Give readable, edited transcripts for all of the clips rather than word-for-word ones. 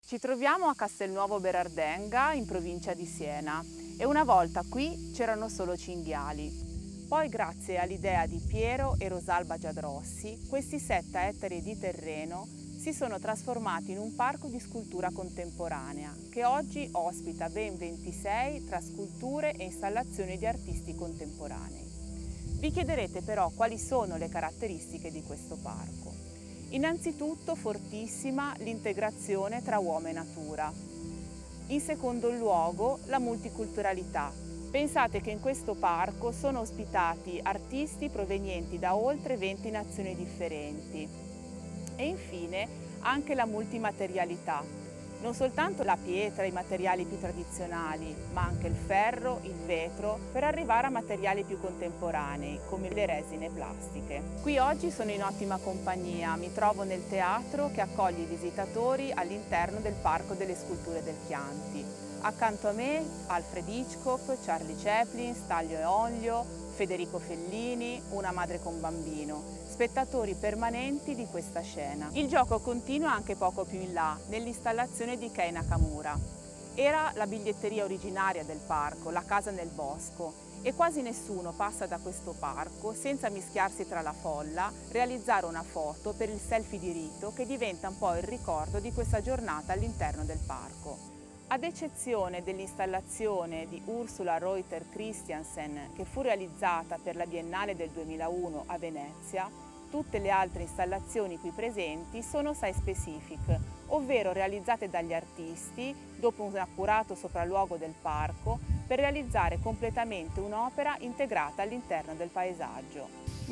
Ci troviamo a Castelnuovo Berardenga, in provincia di Siena, e una volta qui c'erano solo cinghiali. Poi, grazie all'idea di Piero e Rosalba Giadrossi, questi 7 ettari di terreno si sono trasformati in un parco di scultura contemporanea, che oggi ospita ben 26 tra sculture e installazioni di artisti contemporanei. Vi chiederete però quali sono le caratteristiche di questo parco. Innanzitutto fortissima l'integrazione tra uomo e natura. In secondo luogo la multiculturalità. Pensate che in questo parco sono ospitati artisti provenienti da oltre 20 nazioni differenti. E infine anche la multimaterialità. Non soltanto la pietra e i materiali più tradizionali, ma anche il ferro, il vetro, per arrivare a materiali più contemporanei, come le resine plastiche. Qui oggi sono in ottima compagnia, mi trovo nel teatro che accoglie i visitatori all'interno del Parco delle Sculture del Chianti. Accanto a me Alfred Hitchcock, Charlie Chaplin, Stanlio e Olio, Federico Fellini, Una madre con bambino, spettatori permanenti di questa scena. Il gioco continua anche poco più in là, nell'installazione di Kei Nakamura. Era la biglietteria originaria del parco, la casa nel bosco, e quasi nessuno passa da questo parco senza mischiarsi tra la folla, realizzare una foto per il selfie di rito che diventa un po' il ricordo di questa giornata all'interno del parco. Ad eccezione dell'installazione di Ursula Reuter Christiansen, che fu realizzata per la Biennale del 2001 a Venezia, tutte le altre installazioni qui presenti sono site-specific, ovvero realizzate dagli artisti dopo un accurato sopralluogo del parco per realizzare completamente un'opera integrata all'interno del paesaggio.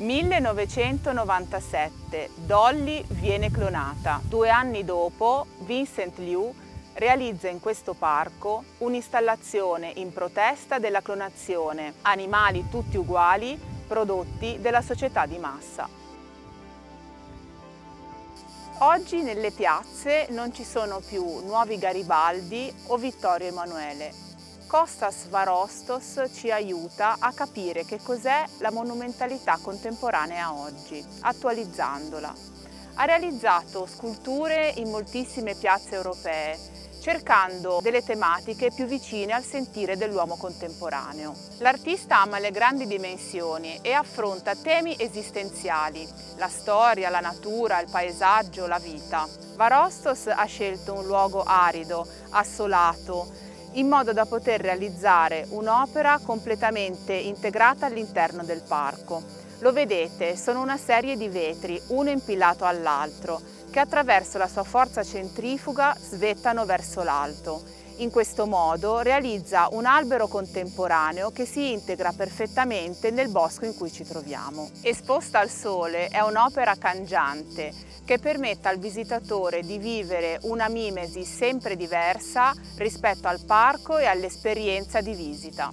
1997, Dolly viene clonata. 2 anni dopo, Vincent Liu realizza in questo parco un'installazione in protesta della clonazione, animali tutti uguali, prodotti della società di massa. Oggi nelle piazze non ci sono più nuovi Garibaldi o Vittorio Emanuele. Kostas Varostos ci aiuta a capire che cos'è la monumentalità contemporanea oggi, attualizzandola. Ha realizzato sculture in moltissime piazze europee, cercando delle tematiche più vicine al sentire dell'uomo contemporaneo. L'artista ama le grandi dimensioni e affronta temi esistenziali, la storia, la natura, il paesaggio, la vita. Varostos ha scelto un luogo arido, assolato, in modo da poter realizzare un'opera completamente integrata all'interno del parco. Lo vedete, sono una serie di vetri, uno impilato all'altro, che attraverso la sua forza centrifuga svettano verso l'alto. In questo modo realizza un albero contemporaneo che si integra perfettamente nel bosco in cui ci troviamo. Esposta al sole è un'opera cangiante che permette al visitatore di vivere una mimesi sempre diversa rispetto al parco e all'esperienza di visita.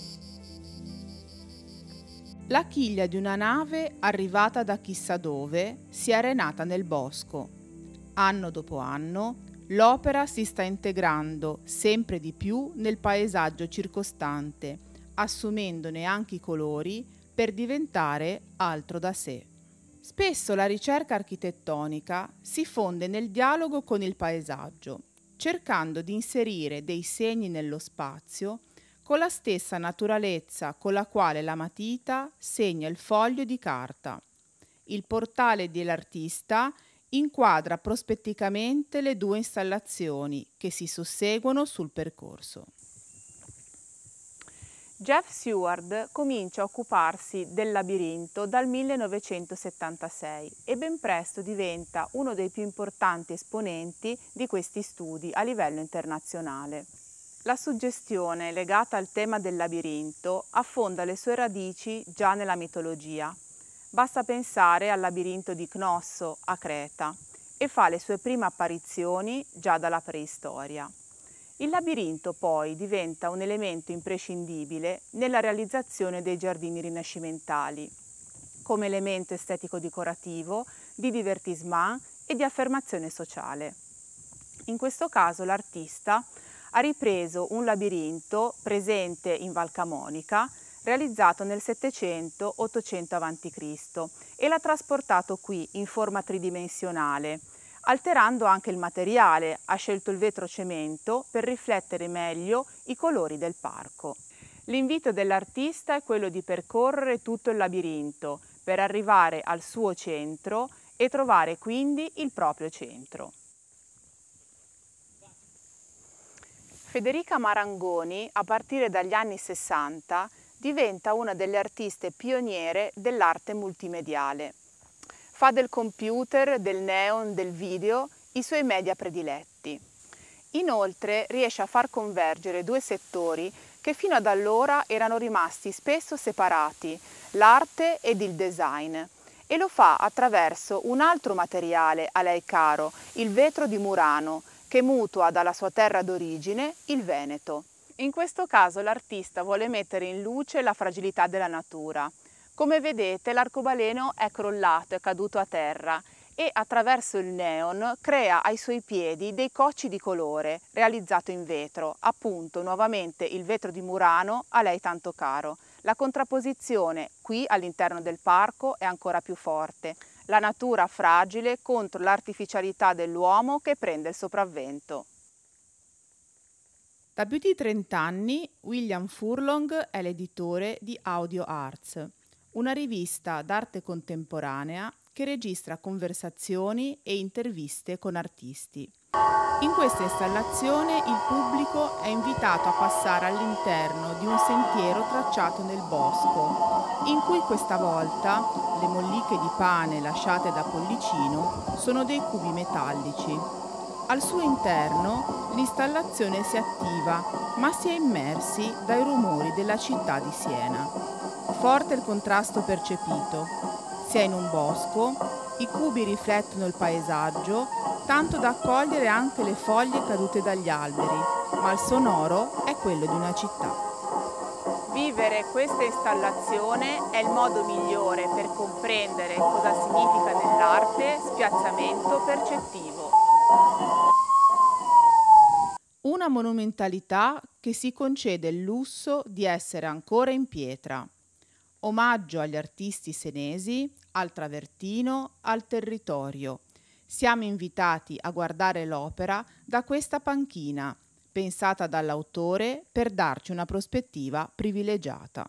La chiglia di una nave arrivata da chissà dove si è arenata nel bosco. Anno dopo anno, l'opera si sta integrando sempre di più nel paesaggio circostante, assumendone anche i colori per diventare altro da sé. Spesso la ricerca architettonica si fonde nel dialogo con il paesaggio, cercando di inserire dei segni nello spazio con la stessa naturalezza con la quale la matita segna il foglio di carta. Il portale dell'artista inquadra prospetticamente le 2 installazioni che si susseguono sul percorso. Jeff Seward comincia a occuparsi del labirinto dal 1976 e ben presto diventa uno dei più importanti esponenti di questi studi a livello internazionale. La suggestione legata al tema del labirinto affonda le sue radici già nella mitologia. Basta pensare al labirinto di Cnosso a Creta e fa le sue prime apparizioni già dalla preistoria. Il labirinto poi diventa un elemento imprescindibile nella realizzazione dei giardini rinascimentali, come elemento estetico-decorativo, di divertissement e di affermazione sociale. In questo caso l'artista ha ripreso un labirinto presente in Val Camonica, realizzato nel 700-800 a.C. e l'ha trasportato qui in forma tridimensionale, Alterando anche il materiale, ha scelto il vetro cemento per riflettere meglio i colori del parco. L'invito dell'artista è quello di percorrere tutto il labirinto per arrivare al suo centro e trovare quindi il proprio centro. Federica Marangoni, a partire dagli anni 60, diventa una delle artiste pioniere dell'arte multimediale. Fa del computer, del neon, del video i suoi media prediletti. Inoltre riesce a far convergere due settori che fino ad allora erano rimasti spesso separati, l'arte ed il design, e lo fa attraverso un altro materiale a lei caro, il vetro di Murano, che mutua dalla sua terra d'origine, il Veneto. In questo caso l'artista vuole mettere in luce la fragilità della natura. Come vedete, l'arcobaleno è crollato, è caduto a terra e attraverso il neon crea ai suoi piedi dei cocci di colore realizzato in vetro, appunto nuovamente il vetro di Murano a lei tanto caro. La contrapposizione qui all'interno del parco è ancora più forte, la natura fragile contro l'artificialità dell'uomo che prende il sopravvento. Da più di 30 anni William Furlong è l'editore di Audio Arts, una rivista d'arte contemporanea che registra conversazioni e interviste con artisti. In questa installazione il pubblico è invitato a passare all'interno di un sentiero tracciato nel bosco, in cui questa volta le molliche di pane lasciate da Pollicino sono dei cubi metallici. Al suo interno l'installazione si attiva, ma si è immersi dai rumori della città di Siena. Forte il contrasto percepito. Si è in un bosco, i cubi riflettono il paesaggio, tanto da accogliere anche le foglie cadute dagli alberi, ma il sonoro è quello di una città. Vivere questa installazione è il modo migliore per comprendere cosa significa nell'arte spiazzamento percettivo. Una monumentalità che si concede il lusso di essere ancora in pietra. Omaggio agli artisti senesi, al travertino, al territorio. Siamo invitati a guardare l'opera da questa panchina, pensata dall'autore per darci una prospettiva privilegiata.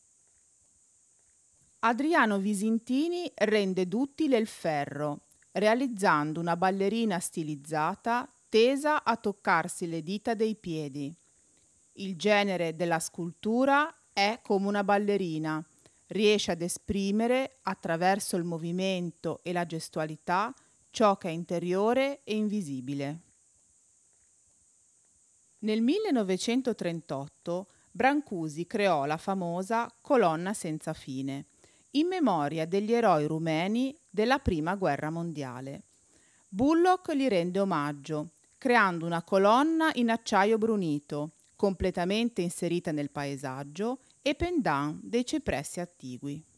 Adriano Visintini rende duttile il ferro, realizzando una ballerina stilizzata tesa a toccarsi le dita dei piedi. Il genere della scultura è come una ballerina, riesce ad esprimere attraverso il movimento e la gestualità ciò che è interiore e invisibile. Nel 1938 Brancusi creò la famosa Colonna senza fine, in memoria degli eroi rumeni della Prima Guerra Mondiale. Bullock gli rende omaggio, creando una colonna in acciaio brunito, completamente inserita nel paesaggio, e pendant dei cipressi attigui.